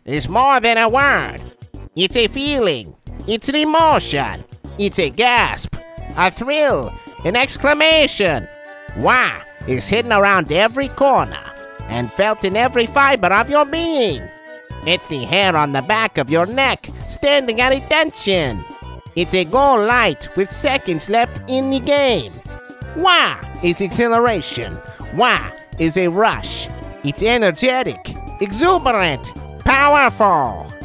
is more than a word. It's a feeling. It's an emotion. It's a gasp, a thrill, an exclamation. Wah is hidden around every corner and felt in every fiber of your being. It's the hair on the back of your neck standing at attention. It's a goal light with seconds left in the game. Wah is exhilaration. Wah is a rush. It's energetic, exuberant, powerful.